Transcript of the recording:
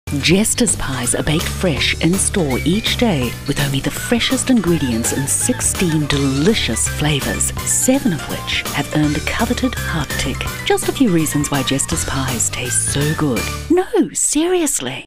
Jesters pies are baked fresh in store each day with only the freshest ingredients and 16 delicious flavours, 7 of which have earned the coveted heart tick. Just a few reasons why Jesters pies taste so good. No, seriously.